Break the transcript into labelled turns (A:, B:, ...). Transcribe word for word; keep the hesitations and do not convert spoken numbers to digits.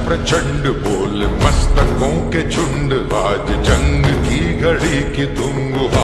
A: प्रचंड बोल मस्तकों के झुंड, आज जंग की घड़ी की तुम